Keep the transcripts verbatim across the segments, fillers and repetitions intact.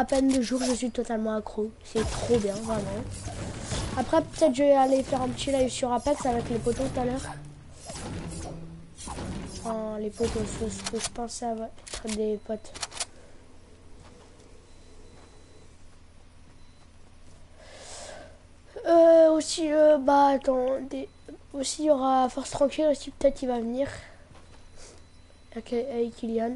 à peine deux jours, je suis totalement accro. C'est trop bien, vraiment. Après, peut-être je vais aller faire un petit live sur Apex avec les potos tout à l'heure. Enfin, les potos, ce que je pensais être des potes. Euh, aussi, euh, bah, attendez. Aussi, il y aura Force Tranquille aussi, peut-être il va venir. Avec, avec Kylian.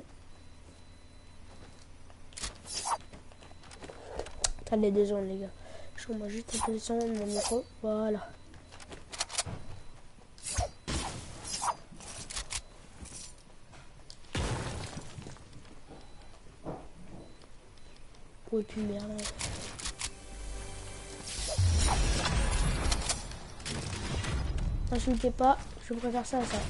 Attendez, désolé les gars. Je remets juste la position de mon micro. Voilà. Oh, tu merde. N'insultez pas, je préfère ça à ça.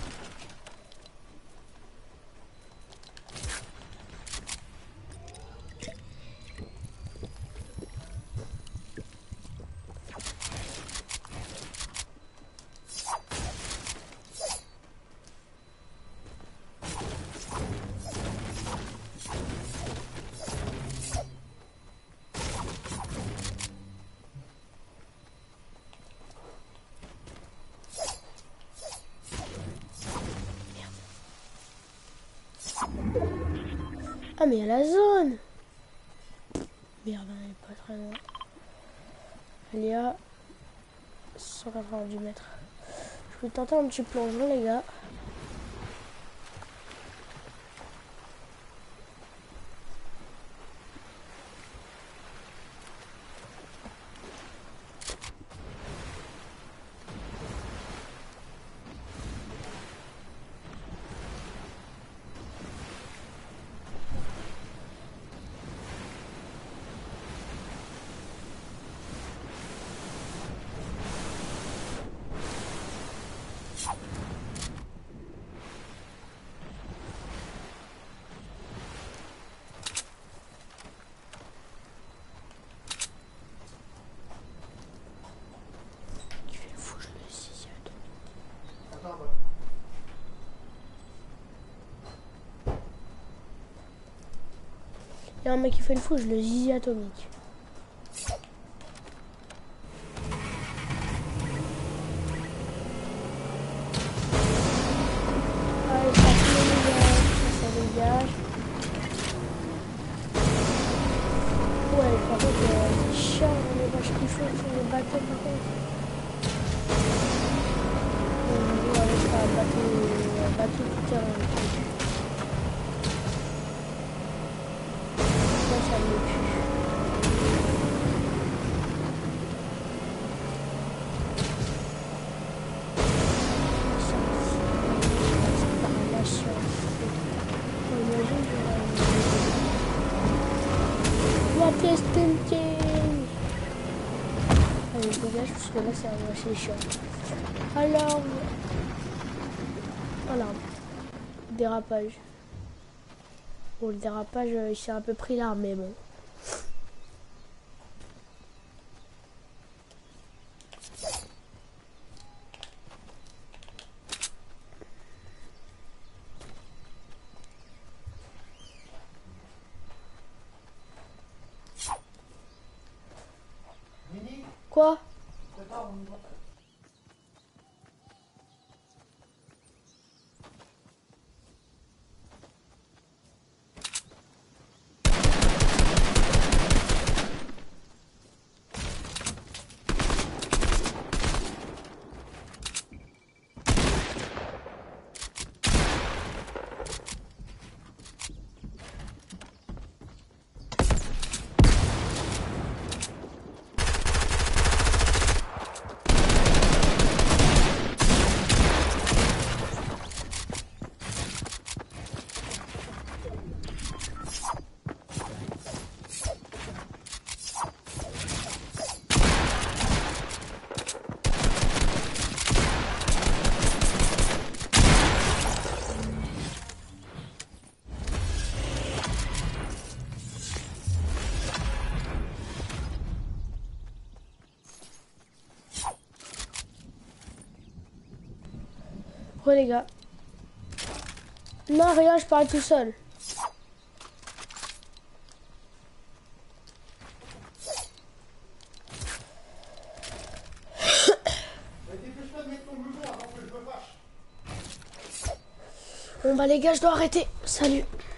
Ah mais il y a la zone. Merde, elle est pas très loin. Elle est à cent quatre-vingt-dix mètres. Je vais tenter un petit plongeon les gars. Il y a un mec qui fait une fouche, le zizi atomique. Allez, ça dégage, ça dégage. Ouais, par contre, euh, c'est chiant, les vaches qui font sur les bateaux par contre. On va aller sur un bateau, un bateau tout terrain. Ça me pue. Allez, je dégage parce que là c'est assez chiant. Alors, voilà, dérapage. Bon, le dérapage, euh, il s'est un peu pris là, mais bon. Quoi? Oh les gars. Non, rien, je parle tout seul. Bon bah les gars, je dois arrêter. Salut.